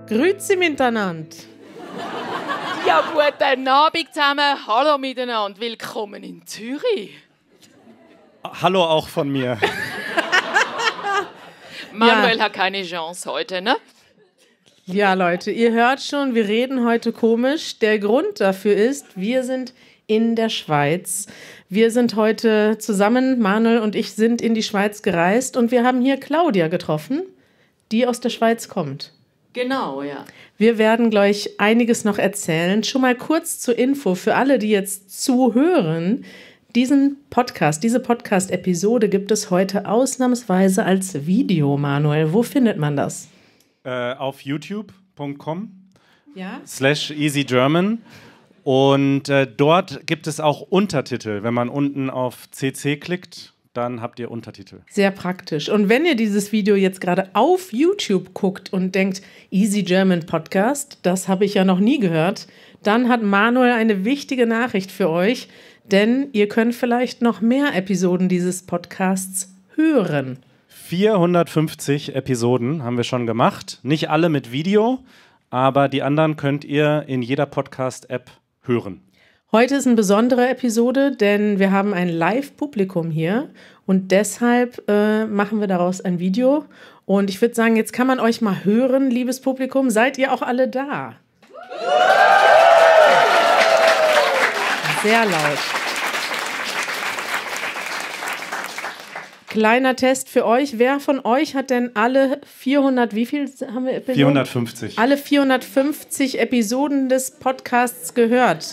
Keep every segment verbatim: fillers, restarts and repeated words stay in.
Grüezi miteinander. Ja, guten Abend zusammen. Hallo miteinander. Willkommen in Zürich. Hallo auch von mir. Manuel ja. hat keine Chance heute, ne? Ja, Leute, ihr hört schon, wir reden heute komisch. Der Grund dafür ist, wir sind in der Schweiz. Wir sind heute zusammen, Manuel und ich sind in die Schweiz gereist und wir haben hier Claudia getroffen, die aus der Schweiz kommt. Genau, ja. Wir werden gleich einiges noch erzählen. Schon mal kurz zur Info für alle, die jetzt zuhören. Diesen Podcast, diese Podcast-Episode gibt es heute ausnahmsweise als Video, Manuel. Wo findet man das? Äh, auf youtube punkt com ja? slash easygerman. Und äh, dort gibt es auch Untertitel. Wenn man unten auf C C klickt, dann habt ihr Untertitel. Sehr praktisch. Und wenn ihr dieses Video jetzt gerade auf YouTube guckt und denkt, Easy German Podcast, das habe ich ja noch nie gehört, dann hat Manuel eine wichtige Nachricht für euch, denn ihr könnt vielleicht noch mehr Episoden dieses Podcasts hören. vierhundertfünfzig Episoden haben wir schon gemacht. Nicht alle mit Video, aber die anderen könnt ihr in jeder Podcast-App hören. Heute ist eine besondere Episode, denn wir haben ein Live-Publikum hier und deshalb äh, machen wir daraus ein Video. Und ich würde sagen, jetzt kann man euch mal hören, liebes Publikum. Seid ihr auch alle da? Sehr laut. Kleiner Test für euch. Wer von euch hat denn alle vierhundert, wie viel haben wir? Episoden? vierhundertfünfzig. Alle vierhundertfünfzig Episoden des Podcasts gehört?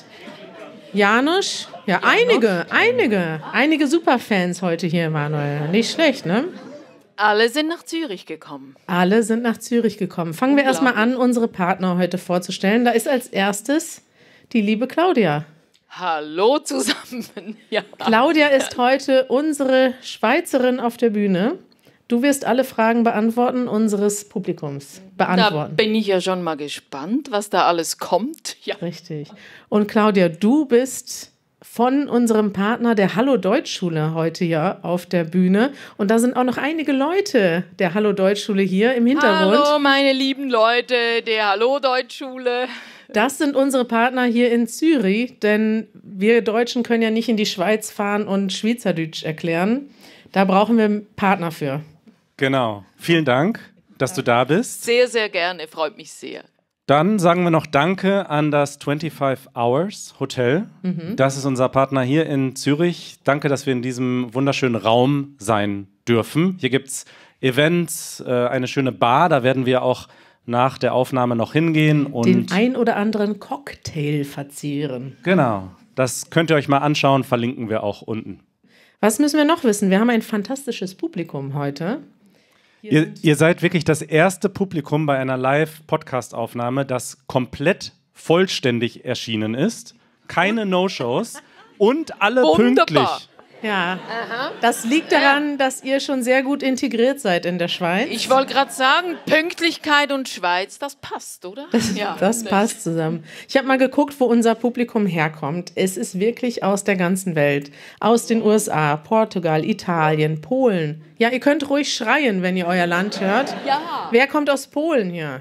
Janusz? Ja, einige, einige. Einige Superfans heute hier, Manuel. Nicht schlecht, ne? Alle sind nach Zürich gekommen. Alle sind nach Zürich gekommen. Fangen wir erstmal an, unsere Partner heute vorzustellen. Da ist als erstes die liebe Claudia. Hallo zusammen. Ja. Claudia ist heute unsere Schweizerin auf der Bühne. Du wirst alle Fragen beantworten unseres Publikums. Beantworten. Da bin ich ja schon mal gespannt, was da alles kommt. Ja. Richtig. Und Claudia, du bist von unserem Partner der Hallo Deutschschule heute hier auf der Bühne. Und da sind auch noch einige Leute der Hallo Deutschschule hier im Hintergrund. Hallo meine lieben Leute der Hallo Deutschschule. Das sind unsere Partner hier in Zürich, denn wir Deutschen können ja nicht in die Schweiz fahren und Schweizerdeutsch erklären. Da brauchen wir einen Partner für. Genau. Vielen Dank, dass du da bist. Sehr, sehr gerne. Freut mich sehr. Dann sagen wir noch Danke an das fünfundzwanzig Hours Hotel. Mhm. Das ist unser Partner hier in Zürich. Danke, dass wir in diesem wunderschönen Raum sein dürfen. Hier gibt es Events, äh, eine schöne Bar. Da werden wir auch nach der Aufnahme noch hingehen. Und den ein oder anderen Cocktail verzehren. Genau. Das könnt ihr euch mal anschauen. Verlinken wir auch unten. Was müssen wir noch wissen? Wir haben ein fantastisches Publikum heute. Ihr, ihr seid wirklich das erste Publikum bei einer Live-Podcast-Aufnahme, das komplett vollständig erschienen ist. Keine No-Shows und alle Wunderbar. pünktlich. Ja, Aha. das liegt daran, dass ihr schon sehr gut integriert seid in der Schweiz. Ich wollte gerade sagen, Pünktlichkeit und Schweiz, das passt, oder? Das, ja, das passt zusammen. Ich habe mal geguckt, wo unser Publikum herkommt. Es ist wirklich aus der ganzen Welt. Aus den U S A, Portugal, Italien, Polen. Ja, ihr könnt ruhig schreien, wenn ihr euer Land hört. Ja. Wer kommt aus Polen hier?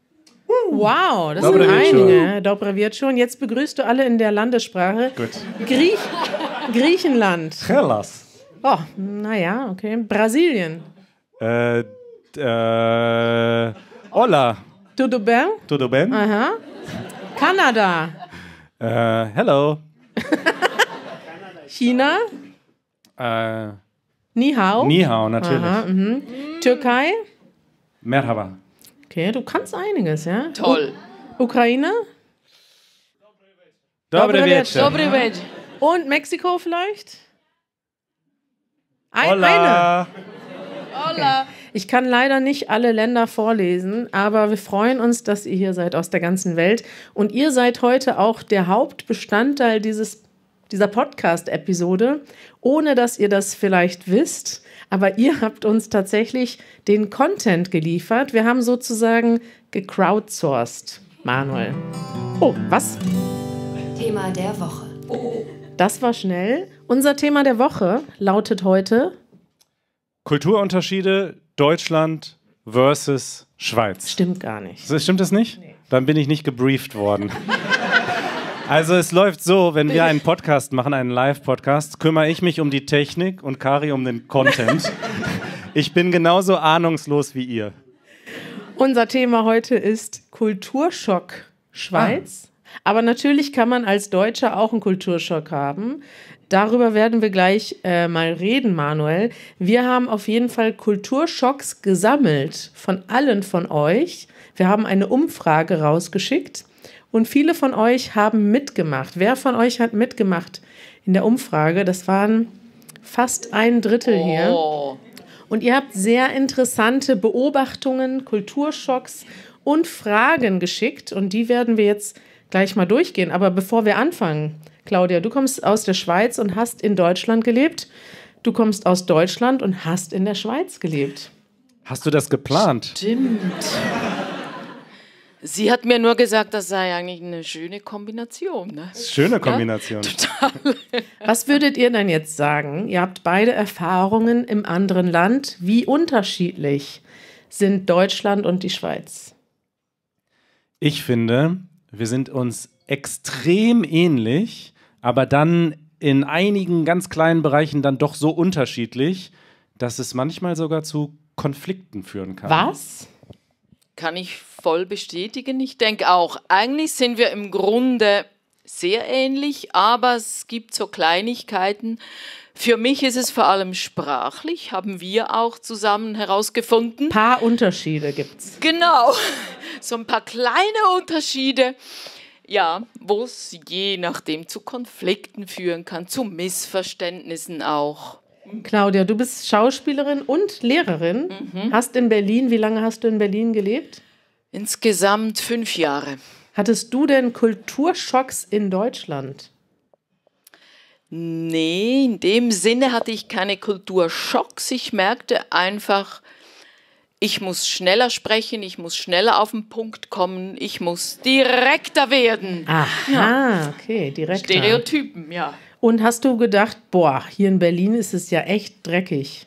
Wow, das Dobre sind wieczór. einige. Dobre wieczór. Jetzt begrüßt du alle in der Landessprache. Gut. Griech Griechenland. Hellas. Oh, naja, okay. Brasilien. Äh, äh, hola. Tudo bem? Tudo bem? Aha. Kanada. Äh, hello. China. Äh, Ni hao. Ni hao, natürlich. Aha, mhm. Türkei. Merhaba. Okay, du kannst einiges, ja? Toll. U Ukraine. Dobre wieczór. wieczór. Dobre Welt. Und Mexiko vielleicht? Ein, Hola. Eine. Hola. Ich kann leider nicht alle Länder vorlesen, aber wir freuen uns, dass ihr hier seid aus der ganzen Welt. Und ihr seid heute auch der Hauptbestandteil dieses, dieser Podcast-Episode, ohne dass ihr das vielleicht wisst. Aber ihr habt uns tatsächlich den Content geliefert. Wir haben sozusagen gecrowdsourced, Manuel. Oh, was? Thema der Woche. Das war schnell. Unser Thema der Woche lautet heute Kulturunterschiede Deutschland, versus Schweiz. Stimmt gar nicht. So, stimmt das nicht? Nee. Dann bin ich nicht gebrieft worden. Also es läuft so, wenn wir einen Podcast machen, einen Live-Podcast, kümmere ich mich um die Technik und Kari um den Content. Ich bin genauso ahnungslos wie ihr. Unser Thema heute ist Kulturschock Schweiz. Ah. Aber natürlich kann man als Deutscher auch einen Kulturschock haben. Darüber werden wir gleich äh, mal reden, Manuel. Wir haben auf jeden Fall Kulturschocks gesammelt von allen von euch. Wir haben eine Umfrage rausgeschickt und viele von euch haben mitgemacht. Wer von euch hat mitgemacht in der Umfrage? Das waren fast ein Drittel hier. Oh. Und ihr habt sehr interessante Beobachtungen, Kulturschocks und Fragen geschickt. Und die werden wir jetzt gleich mal durchgehen. Aber bevor wir anfangen, Claudia, du kommst aus der Schweiz und hast in Deutschland gelebt. Du kommst aus Deutschland und hast in der Schweiz gelebt. Hast du das geplant? Stimmt. Sie hat mir nur gesagt, das sei eigentlich eine schöne Kombination. Ne? Schöne Kombination. Ja, total. Was würdet ihr denn jetzt sagen? Ihr habt beide Erfahrungen im anderen Land. Wie unterschiedlich sind Deutschland und die Schweiz? Ich finde, wir sind uns extrem ähnlich, aber dann in einigen ganz kleinen Bereichen dann doch so unterschiedlich, dass es manchmal sogar zu Konflikten führen kann. Was? Kann ich voll bestätigen. Ich denke auch, eigentlich sind wir im Grunde sehr ähnlich, aber es gibt so Kleinigkeiten. Für mich ist es vor allem sprachlich, haben wir auch zusammen herausgefunden. Ein paar Unterschiede gibt's. Genau, so ein paar kleine Unterschiede, ja, wo es je nachdem zu Konflikten führen kann, zu Missverständnissen auch. Claudia, du bist Schauspielerin und Lehrerin, mhm. hast in Berlin, wie lange hast du in Berlin gelebt? Insgesamt fünf Jahre. Hattest du denn Kulturschocks in Deutschland? Nee, in dem Sinne hatte ich keine Kulturschocks. Ich merkte einfach, ich muss schneller sprechen, ich muss schneller auf den Punkt kommen, ich muss direkter werden. Aha, ja. Okay, direkter. Stereotypen, ja. Und hast du gedacht, boah, hier in Berlin ist es ja echt dreckig?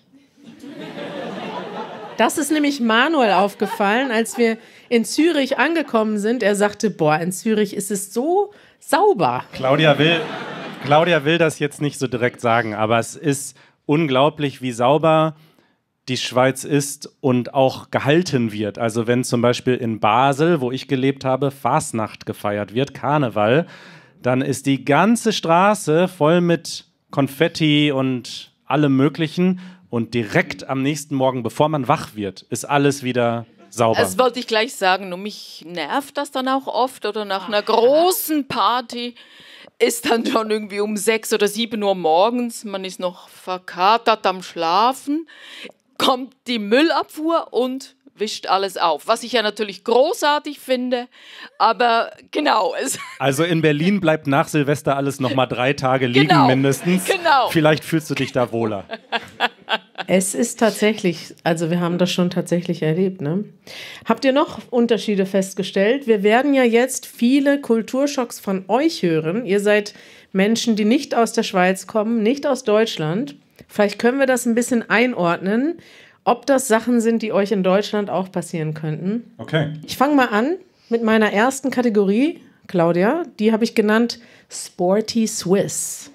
Das ist nämlich Manuel aufgefallen, als wir in Zürich angekommen sind. Er sagte, boah, in Zürich ist es so sauber. Claudia will, Claudia will das jetzt nicht so direkt sagen, aber es ist unglaublich, wie sauber die Schweiz ist und auch gehalten wird. Also wenn zum Beispiel in Basel, wo ich gelebt habe, Fasnacht gefeiert wird, Karneval, dann ist die ganze Straße voll mit Konfetti und allem Möglichen. Und direkt am nächsten Morgen, bevor man wach wird, ist alles wieder sauber. Das wollte ich gleich sagen. Und mich nervt das dann auch oft. Oder nach einer großen Party ist dann schon irgendwie um sechs oder sieben Uhr morgens. Man ist noch verkatert am Schlafen. Kommt die Müllabfuhr und wischt alles auf. Was ich ja natürlich großartig finde, aber genau. Es also in Berlin bleibt nach Silvester alles noch mal drei Tage liegen genau, mindestens. Genau. Vielleicht fühlst du dich da wohler. Es ist tatsächlich, also wir haben das schon tatsächlich erlebt, ne? Habt ihr noch Unterschiede festgestellt? Wir werden ja jetzt viele Kulturschocks von euch hören. Ihr seid Menschen, die nicht aus der Schweiz kommen, nicht aus Deutschland. Vielleicht können wir das ein bisschen einordnen, ob das Sachen sind, die euch in Deutschland auch passieren könnten. Okay. Ich fange mal an mit meiner ersten Kategorie, Claudia. Die habe ich genannt Sporty Swiss.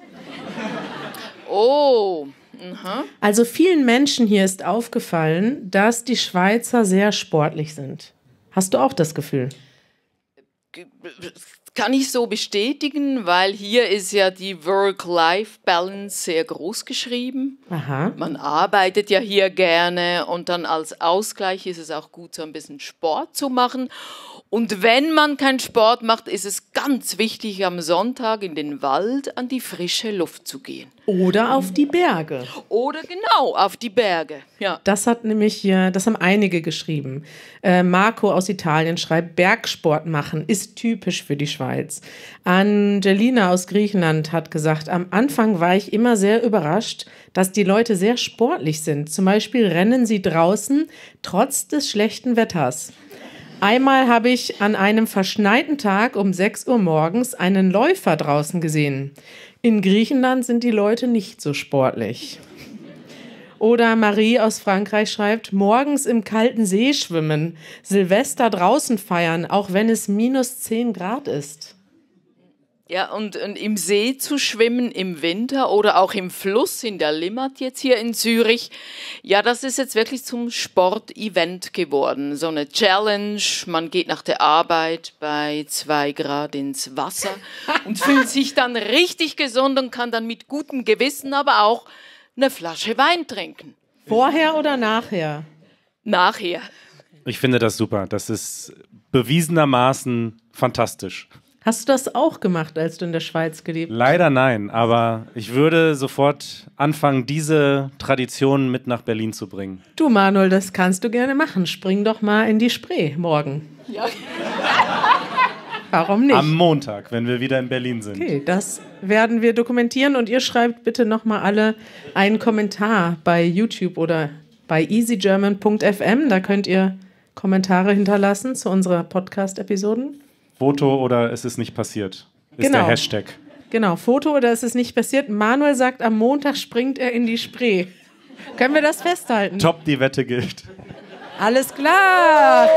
Oh, aha. Also vielen Menschen hier ist aufgefallen, dass die Schweizer sehr sportlich sind. Hast du auch das Gefühl? Kann ich so bestätigen, weil hier ist ja die Work-Life-Balance sehr groß geschrieben. Aha. Man arbeitet ja hier gerne und dann als Ausgleich ist es auch gut, so ein bisschen Sport zu machen. Und wenn man keinen Sport macht, ist es ganz wichtig, am Sonntag in den Wald an die frische Luft zu gehen. Oder auf die Berge. Oder genau, auf die Berge. Ja. Das hat nämlich hier, das haben einige geschrieben. Äh, Marco aus Italien schreibt, Bergsport machen ist typisch für die Schweiz. Angelina aus Griechenland hat gesagt, am Anfang war ich immer sehr überrascht, dass die Leute sehr sportlich sind. Zum Beispiel rennen sie draußen trotz des schlechten Wetters. Einmal habe ich an einem verschneiten Tag um sechs Uhr morgens einen Läufer draußen gesehen. In Griechenland sind die Leute nicht so sportlich. Oder Marie aus Frankreich schreibt, morgens im kalten See schwimmen, Silvester draußen feiern, auch wenn es minus zehn Grad ist. Ja, und, und im See zu schwimmen im Winter oder auch im Fluss in der Limmat jetzt hier in Zürich, ja, das ist jetzt wirklich zum Sportevent geworden. So eine Challenge, man geht nach der Arbeit bei zwei Grad ins Wasser und fühlt sich dann richtig gesund und kann dann mit gutem Gewissen aber auch eine Flasche Wein trinken. Vorher oder nachher? Nachher. Ich finde das super. Das ist bewiesenermaßen fantastisch. Hast du das auch gemacht, als du in der Schweiz gelebt hast? Leider nein, aber ich würde sofort anfangen, diese Tradition mit nach Berlin zu bringen. Du, Manuel, das kannst du gerne machen. Spring doch mal in die Spree morgen. Ja. Warum nicht? Am Montag, wenn wir wieder in Berlin sind. Okay, das werden wir dokumentieren und ihr schreibt bitte nochmal alle einen Kommentar bei YouTube oder bei easy german punkt f m. Da könnt ihr Kommentare hinterlassen zu unserer Podcast-Episoden. Foto oder es ist nicht passiert, ist Genau. der Hashtag. Genau, Foto oder ist es nicht passiert? Manuel sagt, am Montag springt er in die Spree. Können wir das festhalten? Top, die Wette gilt. Alles klar!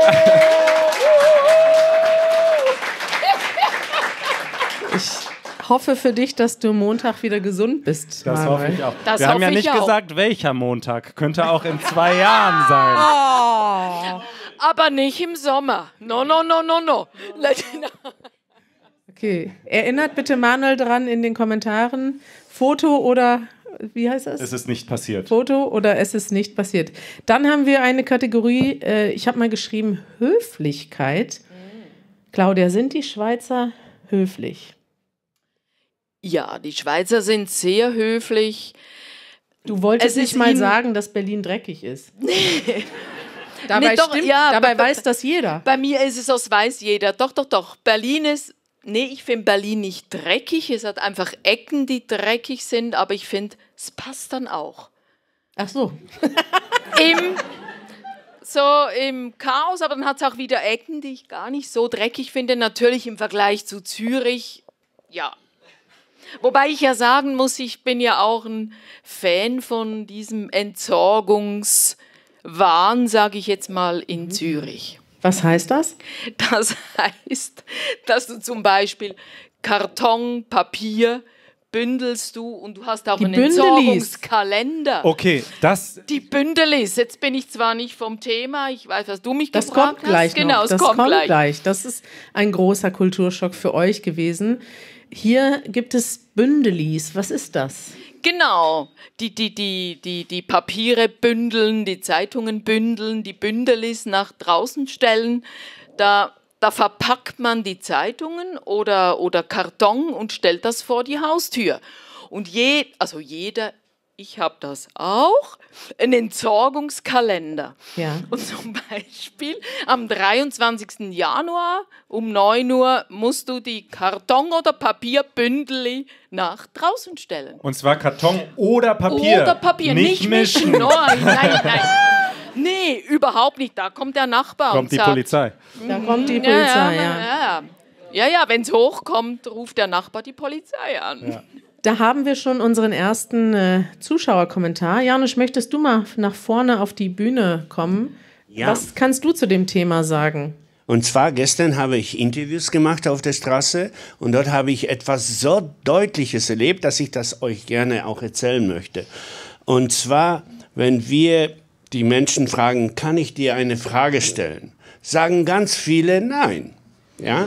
Ich hoffe für dich, dass du Montag wieder gesund bist. Das Manuel. hoffe ich auch. Das wir haben hoffe ja ich nicht auch. gesagt, welcher Montag. Könnte auch in zwei Jahren sein. Oh. Aber nicht im Sommer. No, no, no, no, no. Okay, erinnert bitte Manuel dran in den Kommentaren, Foto oder, wie heißt das? Es ist nicht passiert. Foto oder es ist nicht passiert. Dann haben wir eine Kategorie, äh, ich habe mal geschrieben, Höflichkeit. Claudia, sind die Schweizer höflich? Ja, die Schweizer sind sehr höflich. Du wolltest Es nicht ist mal ihnen- sagen, dass Berlin dreckig ist. Dabei, Nee, doch, stimmt, ja, dabei bei- weiß das jeder. Bei mir ist es, das weiß jeder. Doch, doch, doch. Berlin ist, nee, ich finde Berlin nicht dreckig. Es hat einfach Ecken, die dreckig sind, aber ich finde, es passt dann auch. Ach so. Im, so im Chaos, aber dann hat es auch wieder Ecken, die ich gar nicht so dreckig finde. Natürlich im Vergleich zu Zürich, ja. Wobei ich ja sagen muss, ich bin ja auch ein Fan von diesem Entsorgungswahn, sage ich jetzt mal, in Zürich. Was heißt das? Das heißt, dass du zum Beispiel Karton, Papier bündelst du und du hast auch Die einen Bündelis. Entsorgungskalender. Okay, das, Die Bündelis, jetzt bin ich zwar nicht vom Thema, ich weiß, was du mich Das gefragt kommt gleich hast. Genau, noch. es Das kommt, kommt gleich. gleich. Das ist ein großer Kulturschock für euch gewesen. Hier gibt es Bündelis. Was ist das? Genau, die, die, die, die, die Papiere bündeln, die Zeitungen bündeln, die Bündelis nach draußen stellen. Da, da verpackt man die Zeitungen oder, oder Karton und stellt das vor die Haustür. Und je, also jeder, ich habe das auch, einen Entsorgungskalender. Ja. Und zum Beispiel am dreiundzwanzigsten Januar um neun Uhr musst du die Karton- oder Papierbündel nach draußen stellen. und zwar Karton oder Papier. Oder Papier, nicht, mischen. Nein, nein, nein. Nee, überhaupt nicht. Da kommt der Nachbar Kommt und die sagt, Polizei. Da kommt die Ja, Polizei, ja, ja. ja. Ja, ja, wenn es hochkommt, ruft der Nachbar die Polizei an. Ja. Da haben wir schon unseren ersten äh, Zuschauerkommentar. Janusz, möchtest du mal nach vorne auf die Bühne kommen? Ja. Was kannst du zu dem Thema sagen? Und zwar gestern habe ich Interviews gemacht auf der Straße und dort habe ich etwas so Deutliches erlebt, dass ich das euch gerne auch erzählen möchte. Und zwar, wenn wir die Menschen fragen, kann ich dir eine Frage stellen, sagen ganz viele nein. Ja?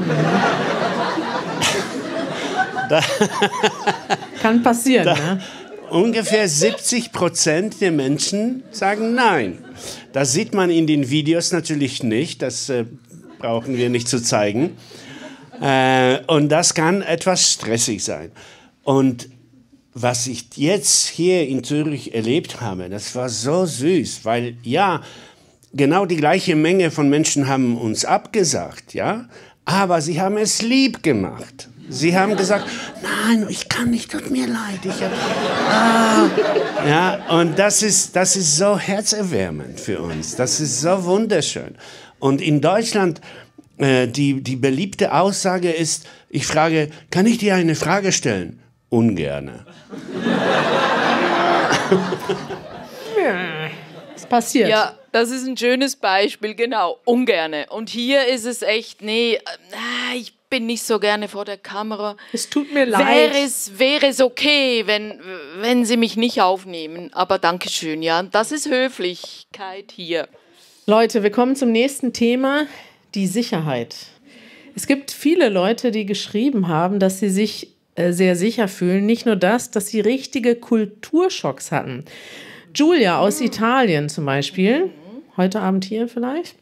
Kann passieren, ne? Ungefähr siebzig Prozent der Menschen sagen nein. Das sieht man in den Videos natürlich nicht, das äh, brauchen wir nicht zu zeigen. Äh, und das kann etwas stressig sein. Und was ich jetzt hier in Zürich erlebt habe, das war so süß, weil ja, genau die gleiche Menge von Menschen haben uns abgesagt, ja, aber sie haben es lieb gemacht. Sie haben gesagt, nein, ich kann nicht, tut mir leid. Ich hab, ah. Ja, und das ist, das ist so herzerwärmend für uns. Das ist so wunderschön. Und in Deutschland, äh, die, die beliebte Aussage ist, ich frage, kann ich dir eine Frage stellen? Ungerne. passiert. Ja, das ist ein schönes Beispiel, genau, ungerne. Und hier ist es echt, nee, äh, ich bin nicht so gerne vor der Kamera. Es tut mir leid. Wäre es, wäre es okay, wenn, wenn Sie mich nicht aufnehmen, aber Dankeschön, ja, das ist Höflichkeit hier. Leute, wir kommen zum nächsten Thema, die Sicherheit. Es gibt viele Leute, die geschrieben haben, dass sie sich äh, sehr sicher fühlen. Nicht nur das, dass sie richtige Kulturschocks hatten. Julia aus Italien zum Beispiel, heute Abend hier vielleicht,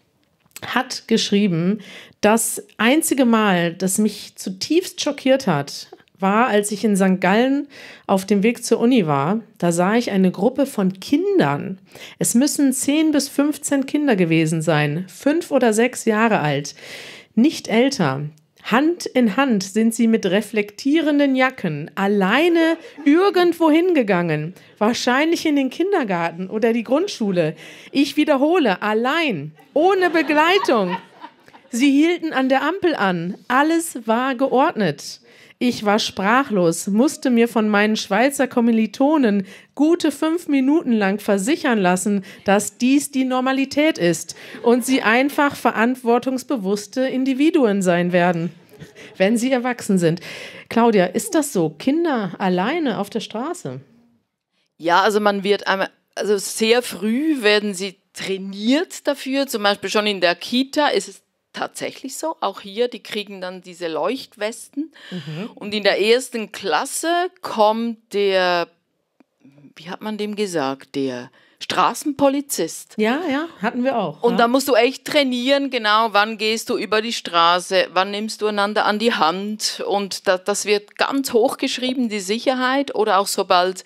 hat geschrieben, das einzige Mal, das mich zutiefst schockiert hat, war, als ich in Sankt Gallen auf dem Weg zur Uni war. Da sah ich eine Gruppe von Kindern. Es müssen zehn bis fünfzehn Kinder gewesen sein, fünf oder sechs Jahre alt, nicht älter. Hand in Hand sind sie mit reflektierenden Jacken alleine irgendwo hingegangen. Wahrscheinlich in den Kindergarten oder die Grundschule. Ich wiederhole, allein, ohne Begleitung. Sie hielten an der Ampel an. Alles war geordnet. Ich war sprachlos, musste mir von meinen Schweizer Kommilitonen gute fünf Minuten lang versichern lassen, dass dies die Normalität ist und sie einfach verantwortungsbewusste Individuen sein werden, wenn sie erwachsen sind. Claudia, ist das so? Kinder alleine auf der Straße? Ja, also man wird einmal, also sehr früh werden sie trainiert dafür, zum Beispiel schon in der Kita ist es tatsächlich so, auch hier, die kriegen dann diese Leuchtwesten. Mhm. Und in der ersten Klasse kommt der, wie hat man dem gesagt, der Straßenpolizist. Ja, ja, hatten wir auch. Und ja. da musst du echt trainieren, genau, wann gehst du über die Straße, wann nimmst du einander an die Hand. Und da, das wird ganz hoch geschrieben, die Sicherheit. Oder auch sobald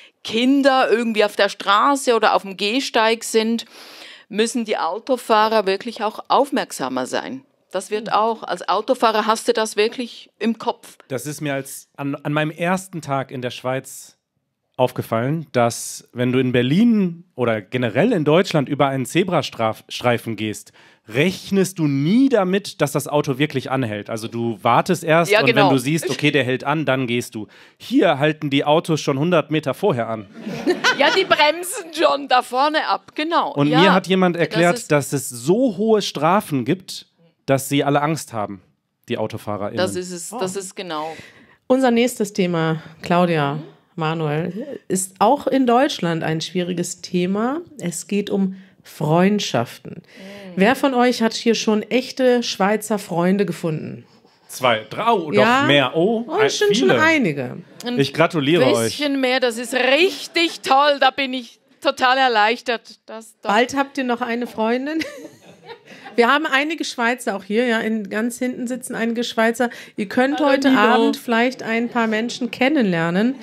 Kinder irgendwie auf der Straße oder auf dem Gehsteig sind, müssen die Autofahrer wirklich auch aufmerksamer sein. Das wird auch, als Autofahrer hast du das wirklich im Kopf. Das ist mir als an, an meinem ersten Tag in der Schweiz aufgefallen, dass wenn du in Berlin oder generell in Deutschland über einen Zebrastreifen gehst, rechnest du nie damit, dass das Auto wirklich anhält. Also du wartest erst ja, und genau. wenn du siehst, okay, der hält an, dann gehst du. Hier halten die Autos schon hundert Meter vorher an. Ja, die bremsen schon da vorne ab, genau. Und ja, mir hat jemand erklärt, das dass es so hohe Strafen gibt, dass sie alle Angst haben, die AutofahrerInnen. Das ist es, das ist genau. Unser nächstes Thema, Claudia, Manuel, ist auch in Deutschland ein schwieriges Thema. Es geht um Freundschaften. Mhm. Wer von euch hat hier schon echte Schweizer Freunde gefunden? Zwei, drei, oh, ja, doch mehr. Oh, oh das sind schon einige. Ein ich gratuliere euch. Ein bisschen mehr, das ist richtig toll. Da bin ich total erleichtert. Dass Bald habt ihr noch eine Freundin. Wir haben einige Schweizer auch hier, ja, in, ganz hinten sitzen einige Schweizer. Ihr könnt Hallo, heute Nino. Abend vielleicht ein paar Menschen kennenlernen.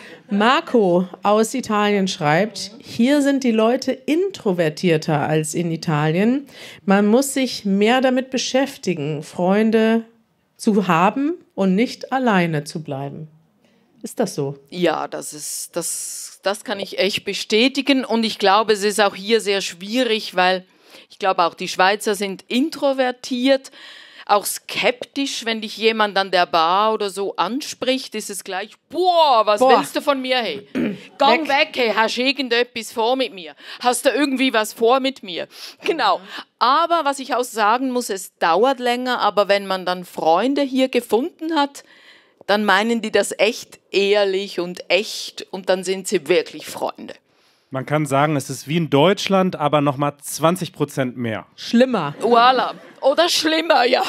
Marco aus Italien schreibt, hier sind die Leute introvertierter als in Italien. Man muss sich mehr damit beschäftigen, Freunde zu haben und nicht alleine zu bleiben. Ist das so? Ja, das ist, das, das kann ich echt bestätigen. Und ich glaube, es ist auch hier sehr schwierig, weil ich glaube auch die Schweizer sind introvertiert, auch skeptisch, wenn dich jemand an der Bar oder so anspricht, ist es gleich, boah, was boah. willst du von mir, hey? Gang weg. weg, hey, hast du irgendetwas vor mit mir? Hast du irgendwie was vor mit mir? Genau. Aber was ich auch sagen muss, es dauert länger, aber wenn man dann Freunde hier gefunden hat, dann meinen die das echt ehrlich und echt und dann sind sie wirklich Freunde. Man kann sagen, es ist wie in Deutschland, aber nochmal zwanzig Prozent mehr. Schlimmer. Voila. Oder schlimmer, ja.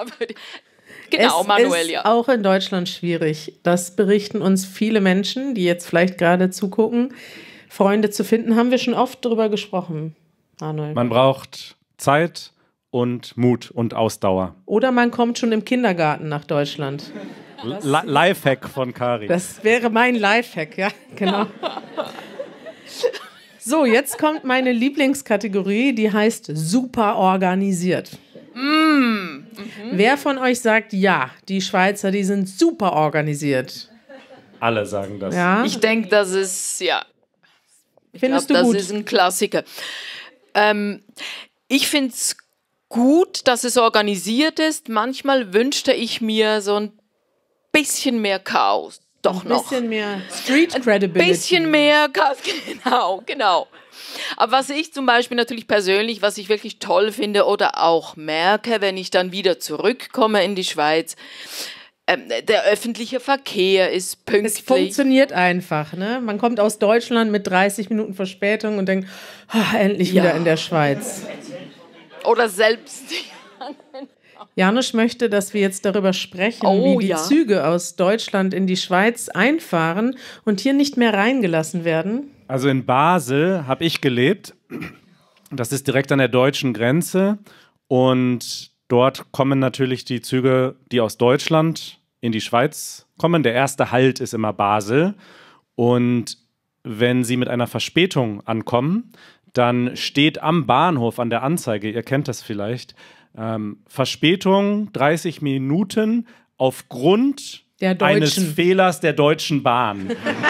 Genau, es Manuel, ist ja. auch in Deutschland schwierig. Das berichten uns viele Menschen, die jetzt vielleicht gerade zugucken. Freunde zu finden, haben wir schon oft darüber gesprochen, Manuel. Man braucht Zeit und Mut und Ausdauer. Oder man kommt schon im Kindergarten nach Deutschland. L- Lifehack von Kari. Das wäre mein Lifehack, ja, genau. So, jetzt kommt meine Lieblingskategorie, die heißt super organisiert. Mm. Mhm. Wer von euch sagt, ja, die Schweizer, die sind super organisiert? Alle sagen das. Ja? Ich denke, das ist, ja. Ich Findest glaub, du gut? Das ist ein Klassiker. Ähm, ich finde es gut, dass es organisiert ist. Manchmal wünschte ich mir so ein bisschen mehr Chaos. Doch ein noch. bisschen mehr Street Credibility. Ein bisschen mehr Chaos, genau, genau. Aber was ich zum Beispiel natürlich persönlich, was ich wirklich toll finde oder auch merke, wenn ich dann wieder zurückkomme in die Schweiz, ähm, der öffentliche Verkehr ist pünktlich. Es funktioniert einfach, ne? Man kommt aus Deutschland mit dreißig Minuten Verspätung und denkt, oh, endlich Ja. wieder in der Schweiz. Oder selbst... Janusz möchte, dass wir jetzt darüber sprechen, Oh, wie die ja. Züge aus Deutschland in die Schweiz einfahren und hier nicht mehr reingelassen werden. Also in Basel habe ich gelebt. Das ist direkt an der deutschen Grenze. Und dort kommen natürlich die Züge, die aus Deutschland in die Schweiz kommen. Der erste Halt ist immer Basel. Und wenn sie mit einer Verspätung ankommen, dann steht am Bahnhof an der Anzeige, ihr kennt das vielleicht, ähm, Verspätung dreißig Minuten aufgrund Der eines Deutschen. Fehlers der Deutschen Bahn.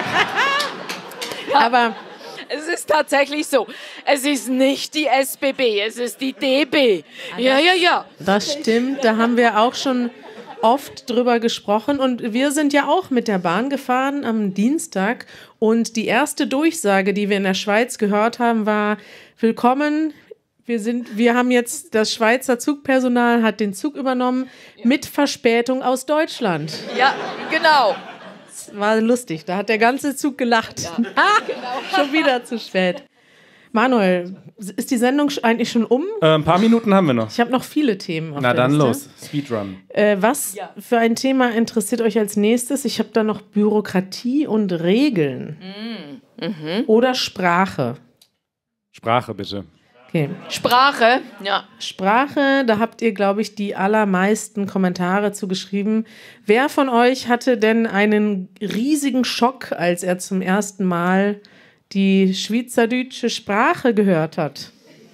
Aber Es ist tatsächlich so. Es ist nicht die S B B, es ist die D B. Ja, ja, ja. das stimmt, da haben wir auch schon oft drüber gesprochen und wir sind ja auch mit der Bahn gefahren am Dienstag und die erste Durchsage, die wir in der Schweiz gehört haben, war: Willkommen, wir sind, wir haben jetzt, das Schweizer Zugpersonal hat den Zug übernommen mit Verspätung aus Deutschland. Ja, genau. Das war lustig, da hat der ganze Zug gelacht. Ah, schon wieder zu spät. Manuel, ist die Sendung eigentlich schon um? Äh, ein paar Minuten haben wir noch. Ich habe noch viele Themen auf Na der dann Liste. los, Speedrun. Äh, was Ja. für ein Thema interessiert euch als nächstes? Ich habe da noch Bürokratie und Regeln. Mhm. Oder Sprache. Sprache bitte. Okay. Sprache, ja. Sprache, da habt ihr, glaube ich, die allermeisten Kommentare zugeschrieben. Wer von euch hatte denn einen riesigen Schock, als er zum ersten Mal die schweizerdeutsche Sprache gehört hat?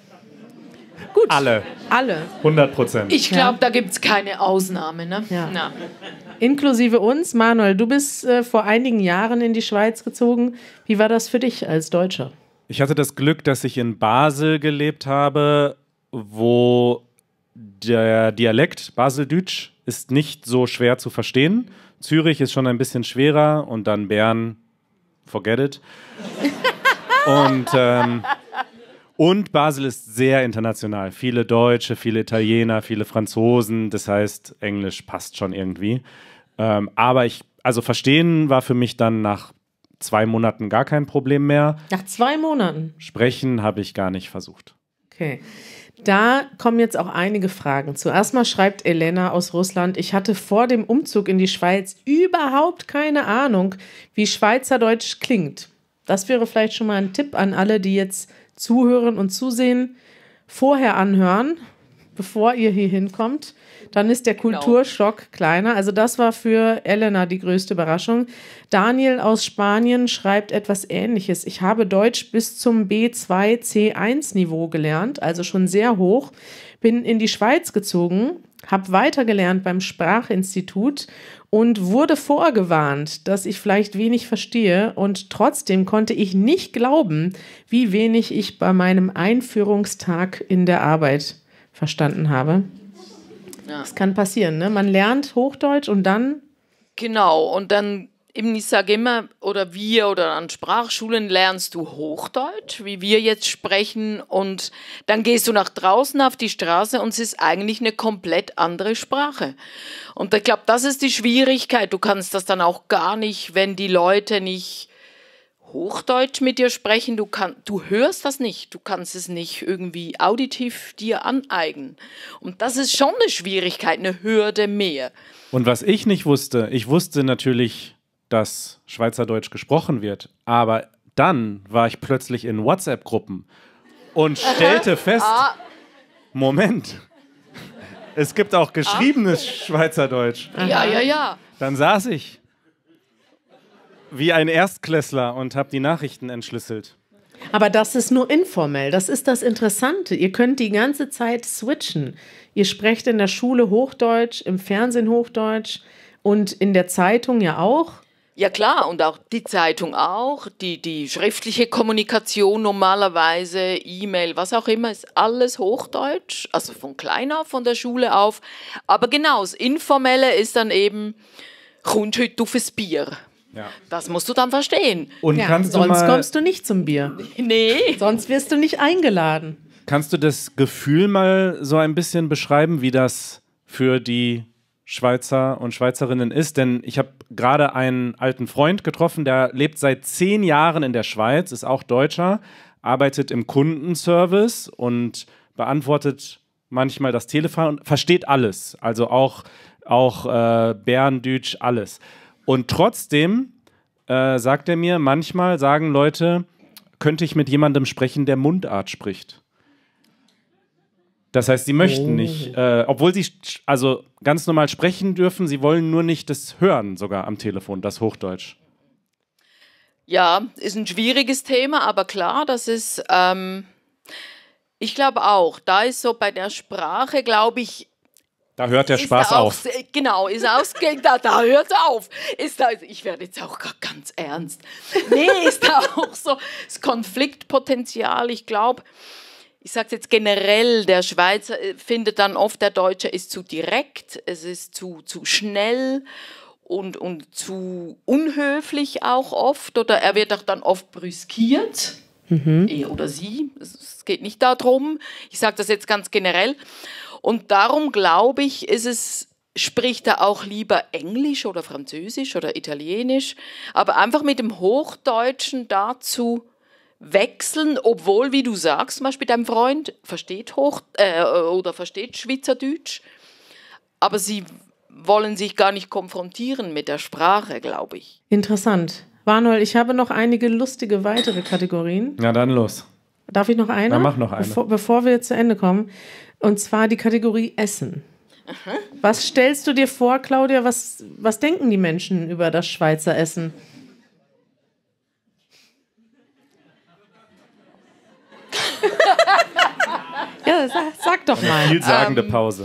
Gut. Alle, Alle. hundert Prozent. Ich glaube, da gibt es keine Ausnahme. Ne? Ja. Na. Inklusive uns. Manuel, du bist äh, vor einigen Jahren in die Schweiz gezogen. Wie war das für dich als Deutscher? Ich hatte das Glück, dass ich in Basel gelebt habe, wo der Dialekt Baseldeutsch ist nicht so schwer zu verstehen. Zürich ist schon ein bisschen schwerer und dann Bern, forget it. und, ähm, und Basel ist sehr international. Viele Deutsche, viele Italiener, viele Franzosen. Das heißt, Englisch passt schon irgendwie. Ähm, aber ich, also verstehen war für mich dann nach zwei Monaten gar kein Problem mehr. Nach zwei Monaten. Sprechen habe ich gar nicht versucht. Okay. Da kommen jetzt auch einige Fragen zu. Erstmal schreibt Elena aus Russland: Ich hatte vor dem Umzug in die Schweiz überhaupt keine Ahnung, wie Schweizerdeutsch klingt. Das wäre vielleicht schon mal ein Tipp an alle, die jetzt zuhören und zusehen. Vorher anhören, bevor ihr hier hinkommt. Dann ist der Kulturschock kleiner. Also das war für Elena die größte Überraschung. Daniel aus Spanien schreibt etwas Ähnliches. Ich habe Deutsch bis zum B zwei C eins Niveau gelernt, also schon sehr hoch. Bin in die Schweiz gezogen, habe weitergelernt beim Sprachinstitut und wurde vorgewarnt, dass ich vielleicht wenig verstehe. Und trotzdem konnte ich nicht glauben, wie wenig ich bei meinem Einführungstag in der Arbeit verstanden habe. Das kann passieren, ne? Man lernt Hochdeutsch und dann... Genau, und dann, eben, ich sage immer, oder wir oder an Sprachschulen lernst du Hochdeutsch, wie wir jetzt sprechen, und dann gehst du nach draußen auf die Straße und es ist eigentlich eine komplett andere Sprache. Und ich glaube, das ist die Schwierigkeit. Du kannst das dann auch gar nicht, wenn die Leute nicht Hochdeutsch mit dir sprechen, du, kann, du hörst das nicht, du kannst es nicht irgendwie auditiv dir aneignen. Und das ist schon eine Schwierigkeit, eine Hürde mehr. Und was ich nicht wusste, ich wusste natürlich, dass Schweizerdeutsch gesprochen wird, aber dann war ich plötzlich in WhatsApp-Gruppen und stellte fest, Moment, es gibt auch geschriebenes Schweizerdeutsch. Ja, ja, ja. Dann saß ich wie ein Erstklässler und habe die Nachrichten entschlüsselt. Aber das ist nur informell. Das ist das Interessante. Ihr könnt die ganze Zeit switchen. Ihr sprecht in der Schule Hochdeutsch, im Fernsehen Hochdeutsch und in der Zeitung ja auch. Ja klar, und auch die Zeitung auch, die, die schriftliche Kommunikation normalerweise, E-Mail, was auch immer, ist alles Hochdeutsch, also von klein auf, von der Schule auf. Aber genau, das Informelle ist dann eben, kommst heute auf ein Bier. Ja. Das musst du dann verstehen. Und Ja, kannst sonst du mal, kommst du nicht zum Bier. Nee. Sonst wirst du nicht eingeladen. kannst du das Gefühl mal so ein bisschen beschreiben, wie das für die Schweizer und Schweizerinnen ist? Denn ich habe gerade einen alten Freund getroffen, der lebt seit zehn Jahren in der Schweiz, ist auch Deutscher, arbeitet im Kundenservice und beantwortet manchmal das Telefon und versteht alles. Also auch, auch äh, Berndeutsch, alles. Und trotzdem äh, sagt er mir, manchmal sagen Leute, könnte ich mit jemandem sprechen, der Mundart spricht. Das heißt, sie möchten Oh. nicht, äh, obwohl sie sch- also ganz normal sprechen dürfen, sie wollen nur nicht das hören, sogar am Telefon, das Hochdeutsch. Ja, ist ein schwieriges Thema, aber klar, das ist, ähm, ich glaube auch, da ist so bei der Sprache, glaube ich, Da hört der ist Spaß da auch auf. sehr- Genau, ist ausgegangen, da, da hört es auf. Ist da, ich werde jetzt auch gar ganz ernst. Nee, ist da auch so das Konfliktpotenzial, ich glaube, ich sage jetzt generell, der Schweizer äh, findet dann oft, der Deutsche ist zu direkt, es ist zu, zu schnell und, und zu unhöflich auch oft, oder er wird auch dann oft brüskiert, er oder sie, es, es geht nicht darum, ich sage das jetzt ganz generell. Und darum glaube ich, ist es, spricht er auch lieber Englisch oder Französisch oder Italienisch, aber einfach mit dem Hochdeutschen dazu wechseln, obwohl, wie du sagst, zum Beispiel dein Freund versteht Hoch äh, oder versteht Schweizerdeutsch, aber sie wollen sich gar nicht konfrontieren mit der Sprache, glaube ich. Interessant. Manuel, ich habe noch einige lustige weitere Kategorien. Ja, dann los. Darf ich noch eine? Na, mach noch eine. Bevor, bevor wir zu Ende kommen. Und zwar die Kategorie Essen. Was stellst du dir vor, Claudia? Was, was denken die Menschen über das Schweizer Essen? Ja, sag, sag doch mal. Vielsagende Pause.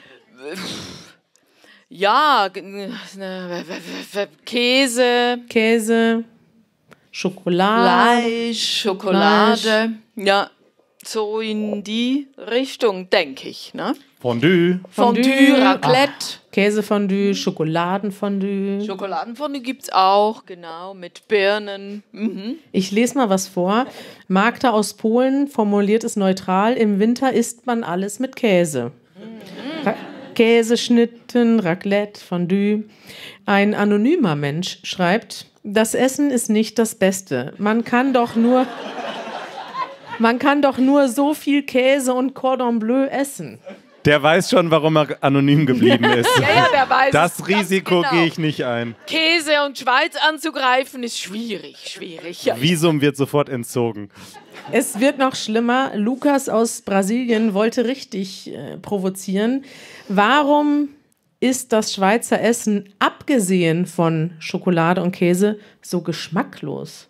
Ja, g- ne, Käse, Käse, Schokolade. Fleisch, Schokolade. Ja, so in die Richtung, denke ich. Ne? Fondue. Fondue, Fondue. Raclette. Käsefondue, Schokoladenfondue. Schokoladenfondue gibt es auch, genau, mit Birnen. Mhm. Ich lese mal was vor. Magda aus Polen formuliert es neutral. Im Winter isst man alles mit Käse. Ra Käseschnitten, Raclette, Fondue. Ein anonymer Mensch schreibt, das Essen ist nicht das Beste. Man kann doch nur, man kann doch nur so viel Käse und Cordon Bleu essen. Der weiß schon, warum er anonym geblieben ist. Ja, ja, der weiß es Das ganz Risiko genau. gehe ich nicht ein. Käse und Schweiz anzugreifen ist schwierig, schwierig. Ja. Visum wird sofort entzogen. Es wird noch schlimmer. Lukas aus Brasilien wollte richtig äh, provozieren. Warum ist das Schweizer Essen, abgesehen von Schokolade und Käse, so geschmacklos?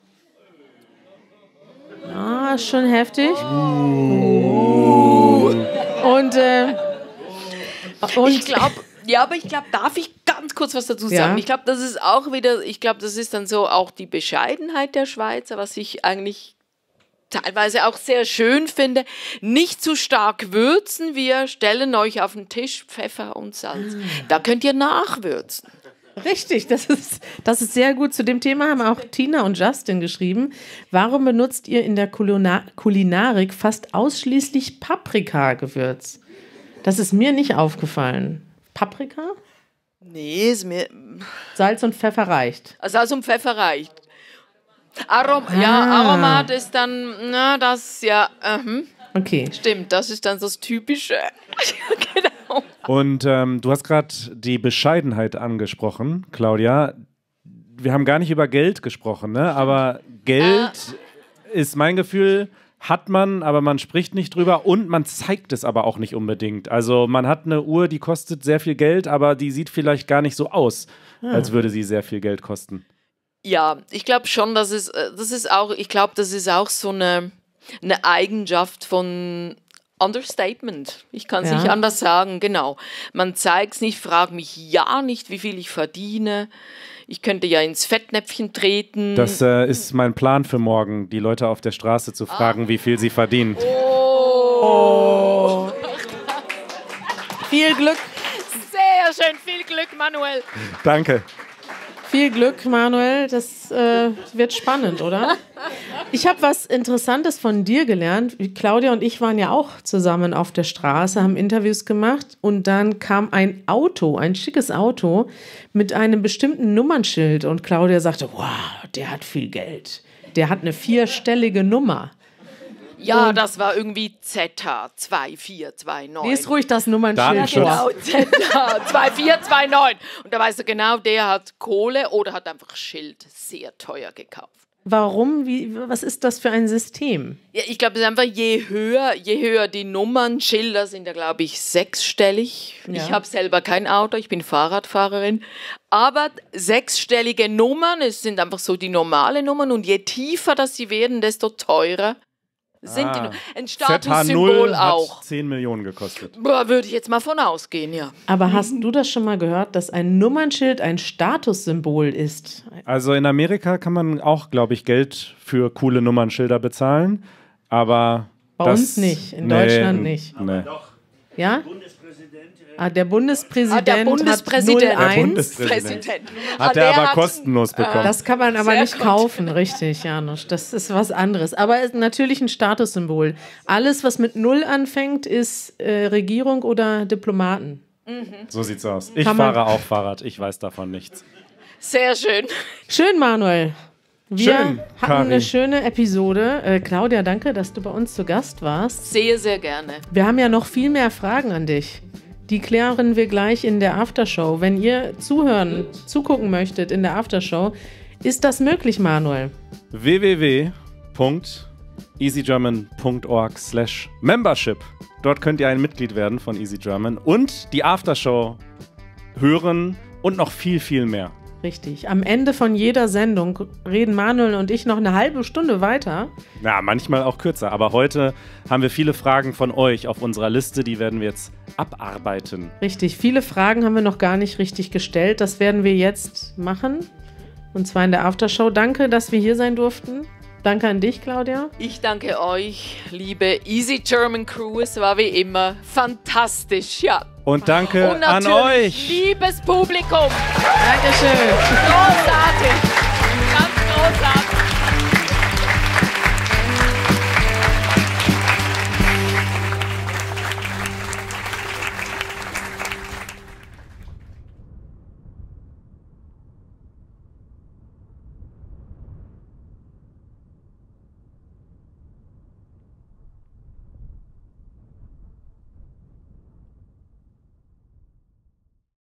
Ah, schon heftig. Und, äh, und Ich glaube, ja, aber ich glaube, darf ich ganz kurz was dazu Ja. sagen? Ich glaube, das ist auch wieder, ich glaube, das ist dann so auch die Bescheidenheit der Schweizer, was ich eigentlich teilweise auch sehr schön finde. Nicht zu stark würzen, wir stellen euch auf den Tisch Pfeffer und Salz. Da könnt ihr nachwürzen. Richtig, das ist, das ist sehr gut. Zu dem Thema haben auch Tina und Justin geschrieben. Warum benutzt ihr in der Kulina Kulinarik fast ausschließlich Paprika-Gewürz? Das ist mir nicht aufgefallen. Paprika? Nee, ist mir, Salz und Pfeffer reicht. also Salz und Pfeffer reicht. Arom Ja, Ah. Aromat ist dann, na, das, ja, mhm. Okay. Stimmt, das ist dann so das Typische. Genau. Und ähm, du hast gerade die Bescheidenheit angesprochen, Claudia. Wir haben gar nicht über Geld gesprochen, ne? Aber Geld ist mein Gefühl, hat man, aber man spricht nicht drüber und man zeigt es aber auch nicht unbedingt. Also man hat eine Uhr, die kostet sehr viel Geld, aber die sieht vielleicht gar nicht so aus, als würde sie sehr viel Geld kosten. Ja, ich glaube schon, dass es, äh, das ist auch, ich glaube, das ist auch so eine, eine Eigenschaft von Understatement. Ich kann es Ja. nicht anders sagen, genau. Man zeigt es nicht, frag mich ja nicht, wie viel ich verdiene. Ich könnte ja ins Fettnäpfchen treten. Das äh, ist mein Plan für morgen, die Leute auf der Straße zu fragen, wie viel sie verdienen. oh. Viel Glück. Sehr schön, viel Glück, Manuel. Danke. Viel Glück, Manuel. Das äh, wird spannend, oder? Ich habe was Interessantes von dir gelernt. Claudia und ich waren ja auch zusammen auf der Straße, haben Interviews gemacht und dann kam ein Auto, ein schickes Auto mit einem bestimmten Nummernschild und Claudia sagte, wow, der hat viel Geld. Der hat eine vierstellige Nummer. Ja, das war irgendwie Z H zwei vier zwei neun. Lies ruhig das Nummernschild Datenschutz. vor. Genau, Z H zwei vier zwei neun. Und da weißt du genau, der hat Kohle oder hat einfach Schild sehr teuer gekauft. Warum? Wie, was ist das für ein System? Ja, ich glaube, es ist einfach, je höher, je höher die Nummern, Schilder sind ja, glaube ich, sechsstellig. Ja. Ich habe selber kein Auto, ich bin Fahrradfahrerin. Aber sechsstellige Nummern, es sind einfach so die normalen Nummern. Und je tiefer das sie werden, desto teurer sind Ah. die Nu- Ein Z H Statussymbol null auch. hat zehn Millionen gekostet. Boah, würde ich jetzt mal von ausgehen, ja. Aber hast du das schon mal gehört, dass ein Nummernschild ein Statussymbol ist? Also in Amerika kann man auch, glaube ich, Geld für coole Nummernschilder bezahlen, aber Bei das, uns nicht, in nee, Deutschland nicht. Nee. Ja? Ah, der Bundespräsident, Ah, der Bundespräsident. hat Der null eins. Bundespräsident. Präsident. Hat Ah, er der aber hat- kostenlos bekommen. Das kann man aber Sehr nicht gut. kaufen, richtig, Janusz. Das ist was anderes. Aber es ist natürlich ein Statussymbol. Alles, was mit Null anfängt, ist äh, Regierung oder Diplomaten. So sieht's aus. Ich Kann man- fahre auch Fahrrad, ich weiß davon nichts. Sehr schön. Schön, Manuel. Wir Schön, hatten Kari. eine schöne Episode. Äh, Claudia, danke, dass du bei uns zu Gast warst. Sehr, sehr gerne. Wir haben ja noch viel mehr Fragen an dich. Die klären wir gleich in der Aftershow. Wenn ihr zuhören, zugucken möchtet in der Aftershow, ist das möglich, Manuel? w w w punkt easy german punkt org slash membership. Dort könnt ihr ein Mitglied werden von Easy German und die Aftershow hören und noch viel, viel mehr. Richtig. Am Ende von jeder Sendung reden Manuel und ich noch eine halbe Stunde weiter. Na, manchmal auch kürzer, aber heute haben wir viele Fragen von euch auf unserer Liste, die werden wir jetzt abarbeiten. Richtig. Viele Fragen haben wir noch gar nicht richtig gestellt. Das werden wir jetzt machen. Und zwar in der Aftershow. Danke, dass wir hier sein durften. Danke an dich, Claudia. Ich danke euch, liebe Easy German Crew. Es war wie immer fantastisch, ja. Und danke Und an natürlich, euch. liebes Publikum. Dankeschön. Großartig. Ganz großartig.